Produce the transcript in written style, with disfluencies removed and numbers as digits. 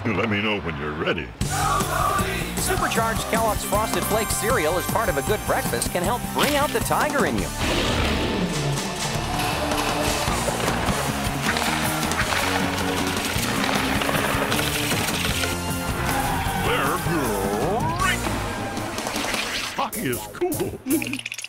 Let me know when you're ready. Supercharged Kellogg's Frosted Flakes cereal as part of a good breakfast can help bring out the tiger in you. They're great. Hockey is cool.